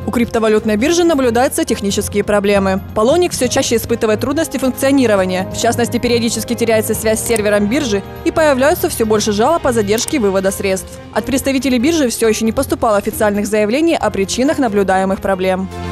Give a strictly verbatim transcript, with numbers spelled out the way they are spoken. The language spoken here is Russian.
У криптовалютной биржи наблюдаются технические проблемы. Полоник все чаще испытывает трудности функционирования. В частности, периодически теряется связь с сервером биржи и появляются все больше жалоб о задержке вывода средств. От представителей биржи все еще не поступало официальных заявлений о причинах наблюдаемых проблем.